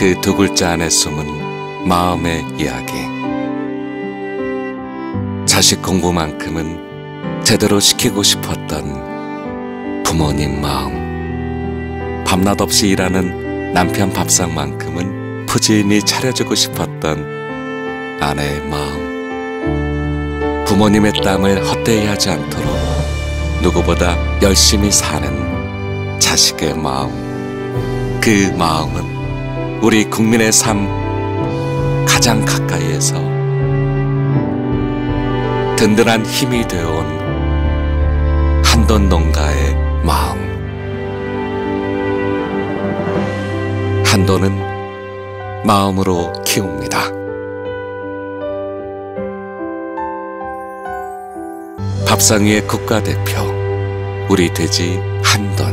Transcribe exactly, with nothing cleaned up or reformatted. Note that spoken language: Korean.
그 두 글자 안에 숨은 마음의 이야기. 자식 공부만큼은 제대로 시키고 싶었던 부모님 마음. 밤낮 없이 일하는 남편 밥상만큼은 푸짐히 차려주고 싶었던 아내의 마음. 부모님의 땀을 헛되이 하지 않도록 누구보다 열심히 사는 자식의 마음. 그 마음은 우리 국민의 삶 가장 가까이에서 든든한 힘이 되어온 한돈 농가의 마음. 한돈은 마음으로 키웁니다. 밥상 위의 국가대표, 우리 돼지 한돈.